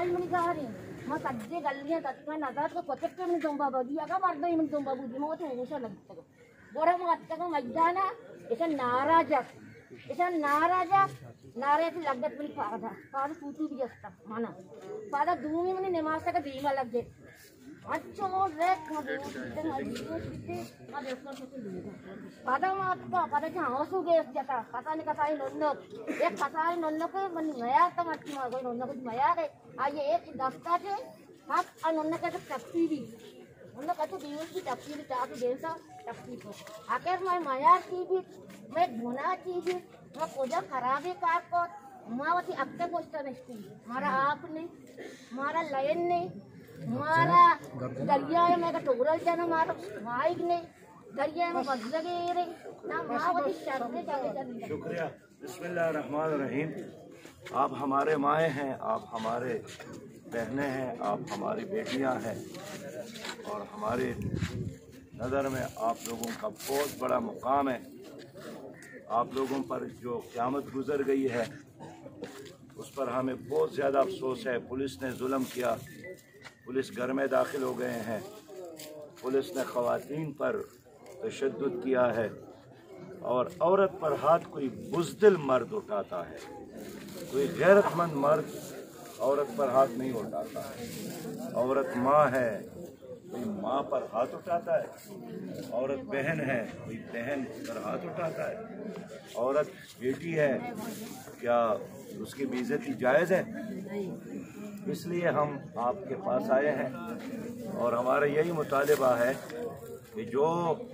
Mani ma tadde galliya tatma nazar ko kotek min domba bagi aga marda min domba budi mo to usa lagta bora mo atta ko majdana esa naraja नारे की लगत बड़ी पादा पादा पूती भी जस्ता माना पादा दूमी मने नमाज का दीमा लग गए अच्छो रेक मदे इतने मदे उसको सोचे लेगा पादा मात का पादा जहाँ औसू गए जता कथा ने कथा ही नन्नो एक कथा ही नन्नो के मन नया तो मत मार कोई नन्नो कुछ नया है आये एक दस्ता के हाथ नन्नो का तो टप्पी भी नन्नो का तो दिवस की टप्पी भी चाहते देवता टप्पी को आखिर मैं माया की भी मैं गुना की भी मैं कोजा खराबे कार को मावती अब तक पोस्टर नहीं हमारा आपने हमारा लाइन नहीं हमारा दरिया है मैं का टोगरल जाना हमारा माइक नहीं दरिया में बस लगे रे ना मावती शर्ते जाके शुक्रिया। बिस्मिल्लाहिर्रहमानिर्रहीम। आप हमारे माएँ हैं, आप हमारे बहनें हैं, आप हमारी बेटियां हैं और हमारे नज़र में आप लोगों का बहुत बड़ा मुकाम है। आप लोगों पर जो क़यामत गुज़र गई है उस पर हमें बहुत ज़्यादा अफसोस है। पुलिस ने जुल्म किया, पुलिस घर में दाखिल हो गए हैं, पुलिस ने ख़वातीन पर तशद्दुद किया है और औरत पर हाथ कोई बुज़दिल मर्द उठाता है, कोई गैरतमंद मर्द औरत पर हाथ नहीं उठाता है। औरत माँ है, कोई माँ पर हाथ उठाता है। औरत बहन है, कोई बहन पर हाथ उठाता है। औरत बेटी है, क्या उसकी बेइज्जती जायज़ है? इसलिए हम आपके पास आए हैं और हमारा यही मुतालिबा है कि जो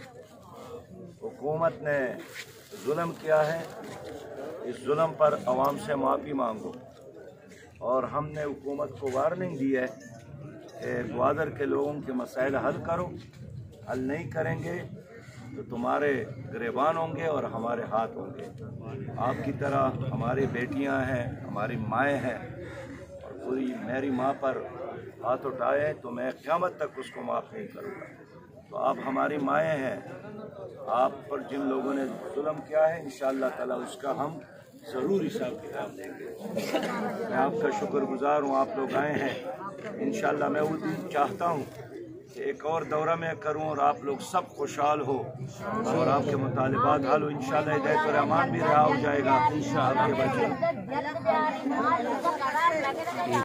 हुकूमत ने जुल्म किया है इस जुल्म पर अवाम से माफ़ी मांगो। और हमने हुकूमत को वार्निंग दी है कि ग्वादर के लोगों के मसाइल हल करो, हल नहीं करेंगे तो तुम्हारे गिरबान होंगे और हमारे हाथ होंगे। आपकी तरह हमारी बेटियां हैं, हमारी माएँ हैं और पूरी मेरी माँ पर हाथ उठाए तो मैं क़यामत तक उसको माफ़ नहीं करूँगा। तो आप हमारी माएँ हैं, आप पर जिन लोगों ने जुल्म किया है इंशाअल्लाह ताला उसका हम ज़रूर हिसाब किताब देंगे। मैं आपका शुक्रगुजार हूँ, आप लोग आए हैं। इंशाअल्लाह मैं वो दिन चाहता हूँ कि एक और दौरा में करूँ और आप लोग सब खुशहाल हो और आपके मुतालिबात हल हो। इंशाअल्लाह हिदायत और अमान भी रहा हो जाएगा आपके बच्चे।